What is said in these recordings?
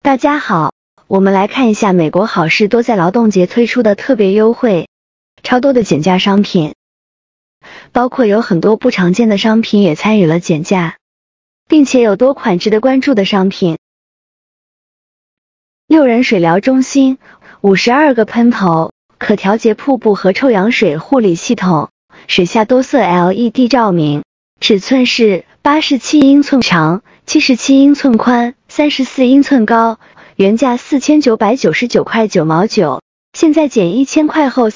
大家好，我们来看一下美国好事多在劳动节推出的特别优惠，超多的减价商品，包括有很多不常见的商品也参与了减价，并且有多款值得关注的商品。6人水疗中心，52个喷头，可调节瀑布和臭氧水护理系统，水下多色 LED 照明，尺寸是87英寸长，77英寸宽，34英寸高，原价4999块9毛9，现在减1000块后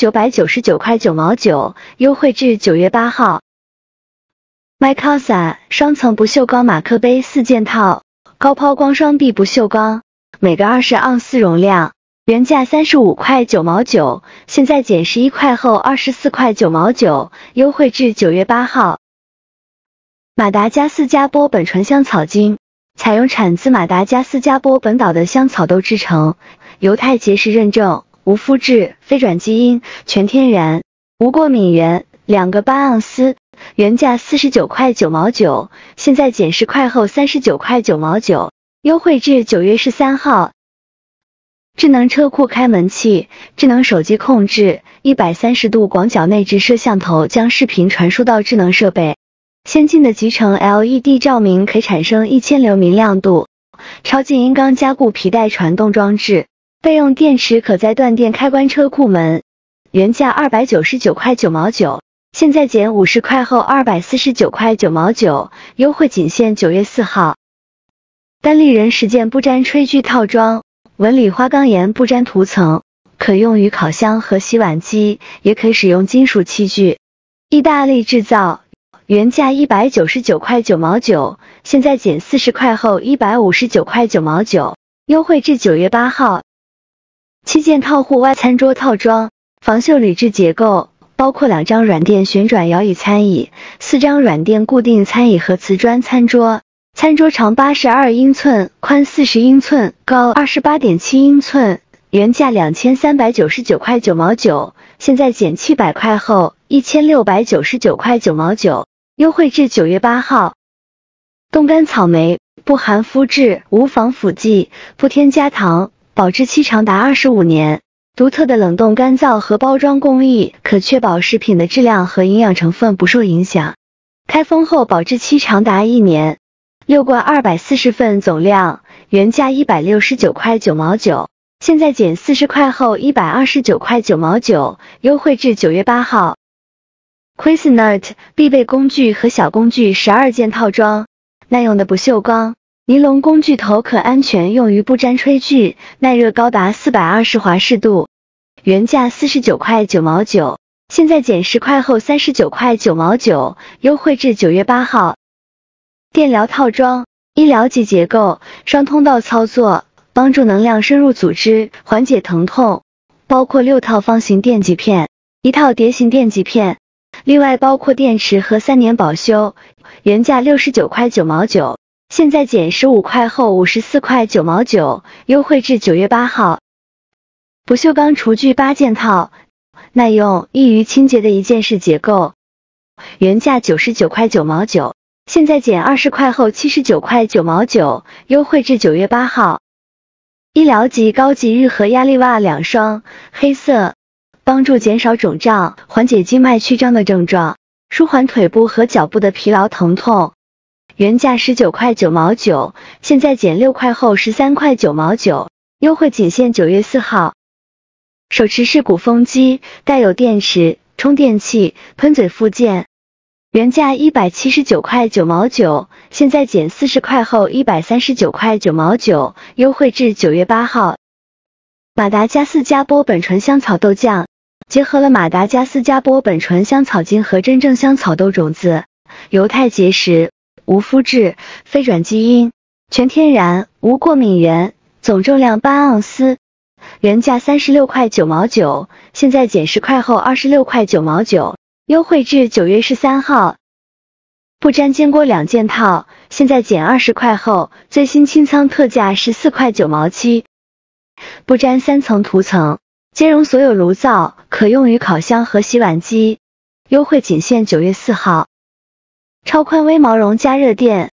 3999块9毛9，优惠至9月8号。Mikasa 双层不锈钢马克杯4件套，高抛光双臂不锈钢，每个20盎司容量，原价35块9毛9，现在减11块后24块9毛9，优惠至9月8号。马达加斯加波本纯香草精，采用产自马达加斯加波本岛的香草豆制成，犹太结实认证，无麸质，非转基因，全天然，无过敏原，2个8盎司，原价49块9毛9，现在减10块后39块9毛9，优惠至9月13号。智能车库开门器，智能手机控制，130度广角内置摄像头将视频传输到智能设备。先进的集成 LED 照明可产生1000流明亮度，超静音钢加固皮带传动装置，备用电池可在断电开关车库门，原价299块9毛9，现在减50块后249块9毛9，优惠仅限9月4号。单立人实践不粘炊具套装，纹理花岗岩不粘涂层，可用于烤箱和洗碗机，也可以使用金属器具，意大利制造，原价199块9毛9，现在减40块后159块9毛9，优惠至9月8号。7件套户外餐桌套装，防锈铝制结构，包括2张软垫旋转摇椅餐椅，4张软垫固定餐椅和瓷砖餐桌，餐桌长82英寸，宽40英寸，高28.7英寸，原价2399块9毛9，现在减700块后1699块9毛9，优惠至9月8号。冻干草莓，不含麸质，无防腐剂，不添加糖，保质期长达25年。独特的冷冻干燥和包装工艺可确保食品的质量和营养成分不受影响。开封后保质期长达1年。6罐240份总量，原价169块9毛9，现在减40块后129块9毛9，优惠至9月8号。Cuisinart 必备工具和小工具12件套装，耐用的不锈钢尼龙工具头可安全用于不粘炊具，耐热高达420华氏度，原价49块9毛9，现在减10块后39块9毛9，优惠至9月8号。电疗套装，医疗级结构，双通道操作，帮助能量深入组织，缓解疼痛，包括6套方形电极片，1套碟形电极片，另外包括电池和3年保修，原价69块9毛9，现在减15块后54块9毛9，优惠至9月8号。不锈钢厨具8件套，耐用易于清洁的一件式结构，原价99块9毛9，现在减20块后79块9毛9，优惠至9月8号。医疗级高级日和压力袜2双，黑色，帮助减少肿胀，缓解经脉曲张的症状，舒缓腿部和脚部的疲劳疼痛，原价19块9毛9，现在减6块后13块9毛9，优惠仅限9月4号。手持式鼓风机，带有电池、充电器、喷嘴附件，原价179块9毛9，现在减40块后139块9毛9，优惠至9月8号。马达加斯加波本纯香草豆酱，结合了马达加斯加波本纯香草精和真正香草豆种子，犹太结实，无麸质，非转基因，全天然，无过敏原，总重量8盎司，原价36块9毛9，现在减10块后26块9毛9，优惠至9月13号。不粘煎锅2件套，现在减20块后，最新清仓特价14块9毛7。不粘3层涂层，兼容所有炉灶，可用于烤箱和洗碗机，优惠仅限9月4号。超宽微毛绒加热垫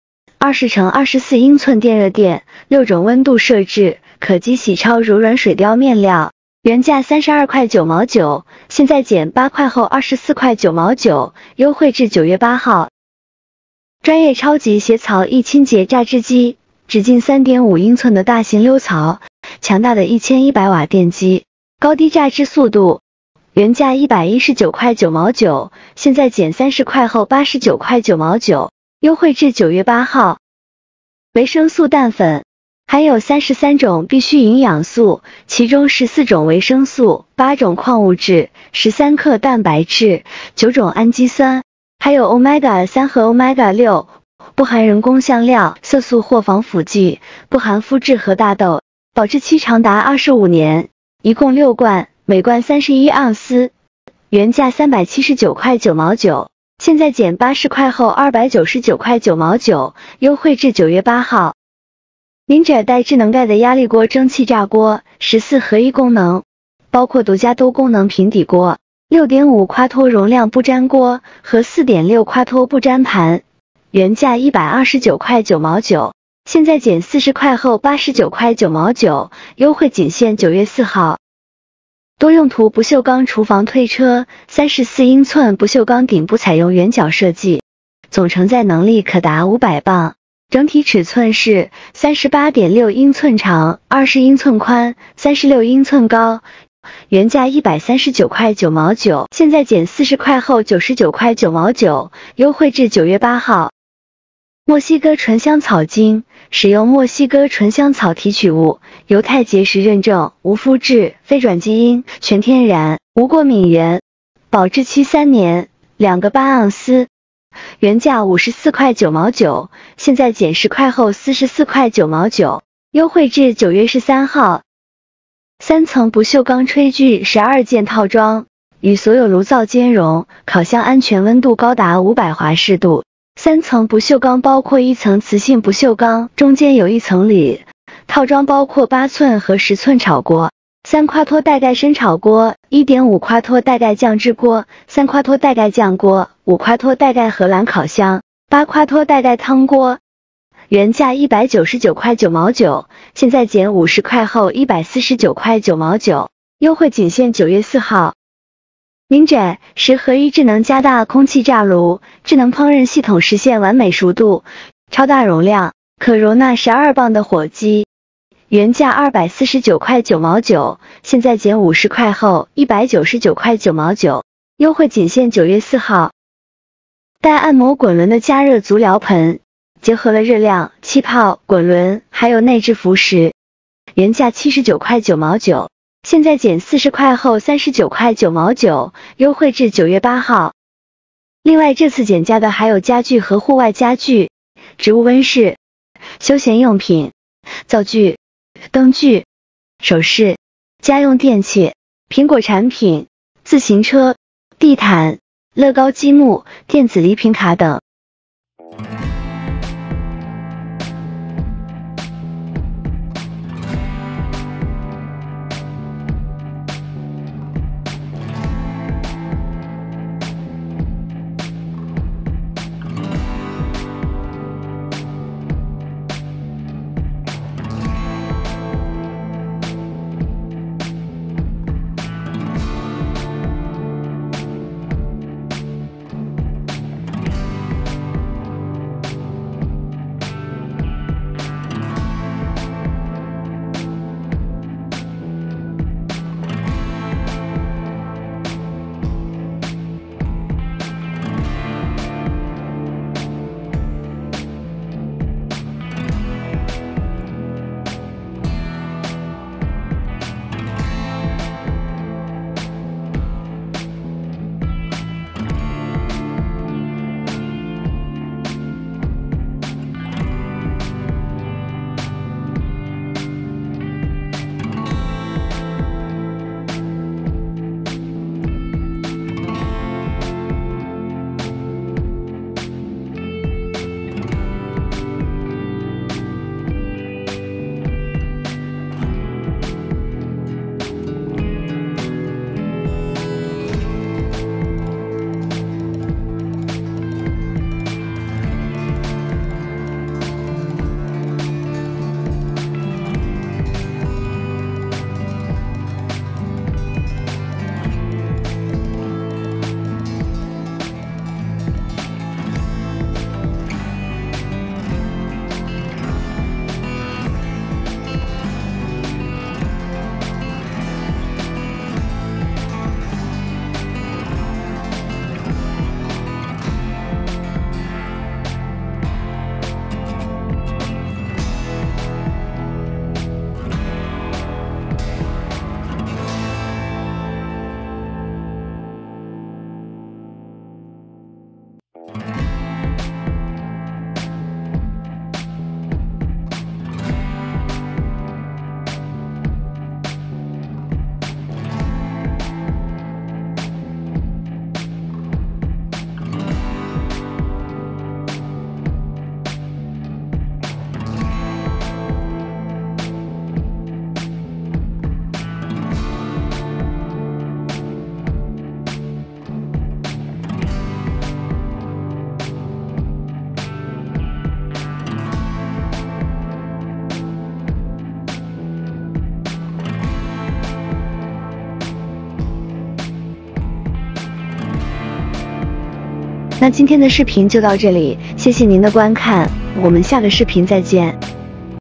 20×24英寸电热垫，6种温度设置，可机洗超柔软水貂面料，原价32块9毛9，现在减8块后24块9毛9，优惠至9月8号。专业超级鞋槽易清洁榨汁机，直径3.5英寸的大型溜槽，强大的1100瓦电机，高低榨汁速度，原价119块9毛9，现在减30块后89块9毛9，优惠至9月8号。维生素氮粉含有33种必需营养素，其中14种维生素、8种矿物质、13克蛋白质、9种氨基酸，还有 Omega-3 和 Omega-6， 不含人工香料、色素或防腐剂，不含麸质和大豆，保质期长达25年，一共6罐，每罐31盎司，原价379块9毛9，现在减80块后299块9毛9，优惠至9月8号。Ninja 带智能盖的压力锅蒸汽炸锅，14合一功能，包括独家多功能平底锅、6.5夸脱容量不粘锅和4.6夸脱不粘盘，原价129块9毛9，现在减40块后89块9毛9，优惠仅限9月4号。多用途不锈钢厨房推车，34英寸不锈钢顶部采用圆角设计，总承载能力可达500磅。整体尺寸是 38.6 英寸长，20英寸宽，36英寸高，原价139块9毛9，现在减40块后99块9毛9，优惠至9月8号。墨西哥醇香草精，使用墨西哥醇香草提取物，犹太结石认证，无麸质，非转基因，全天然，无过敏原，保质期3年，2个8盎司。原价54块9毛9，现在减10块后44块9毛9，优惠至9月13号。3层不锈钢炊具12件套装，与所有炉灶兼容，烤箱安全温度高达500华氏度。3层不锈钢包括1层磁性不锈钢，中间有1层铝。套装包括8寸和10寸炒锅、3夸脱带盖深炒锅、1.5夸脱带盖酱汁锅、3夸脱带盖酱锅、5夸脱带盖荷兰烤箱、8夸脱带盖汤锅，原价199块9毛9，现在减50块后149块9毛9，优惠仅限9月4号。Ninja 10合一智能加大空气炸炉，智能烹饪系统实现完美熟度，超大容量，可容纳12磅的火鸡，原价249块9毛9，现在减50块后199块9毛9，优惠仅限9月4号。带按摩滚轮的加热足疗盆，结合了热量、气泡、滚轮还有内置浮石，原价79块9毛9，现在减40块后39块9毛9，优惠至9月8号。另外这次减价的还有家具和户外家具、植物温室、休闲用品、灶具、灯具、首饰、家用电器、苹果产品、自行车、地毯、乐高积木、电子礼品卡等。 那今天的视频就到这里，谢谢您的观看，我们下个视频再见。